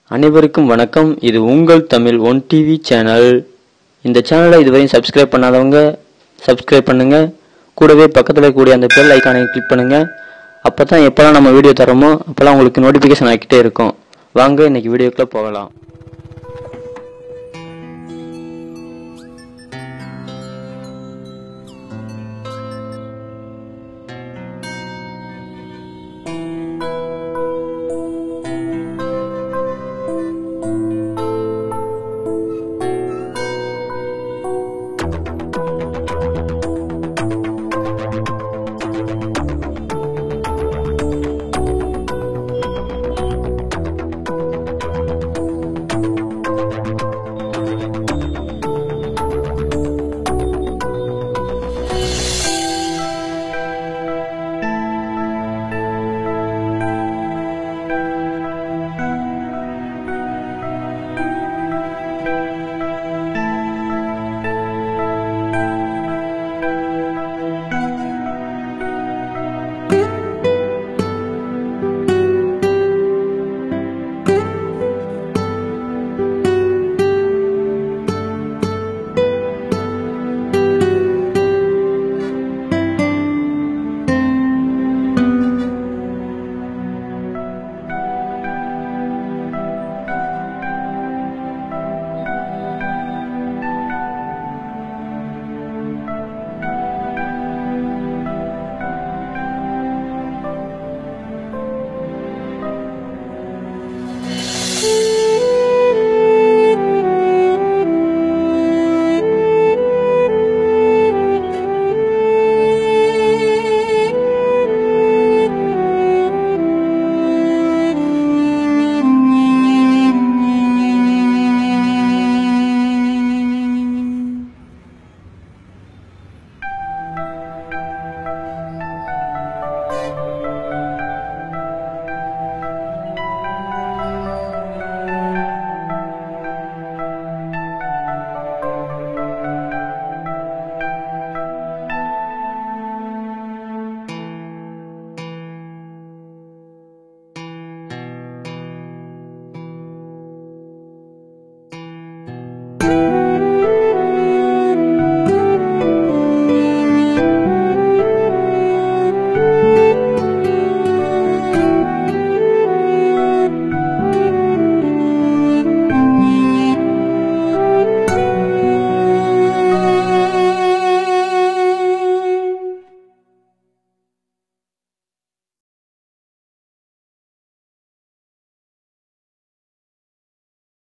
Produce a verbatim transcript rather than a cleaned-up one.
அனைவருக்கும் வணக்கம். இது உங்கள் தமிழ் ஒன் டிவி சேனல். இந்த சேனலை இதுவரையும் சப்ஸ்கிரைப் பண்ணாதவங்க சப்ஸ்கிரைப் பண்ணுங்க. கூடவே பக்கத்தில் கூடிய அந்த பெல் ஐக்கானை கிளிக் பண்ணுங்க. அப்போ தான் எப்போல்லாம் நம்ம வீடியோ தரோமோ அப்போல்லாம் உங்களுக்கு நோட்டிஃபிகேஷன் ஆகிக்கிட்டே இருக்கும். வாங்க இன்னைக்கு வீடியோக்குள்ளே போகலாம்.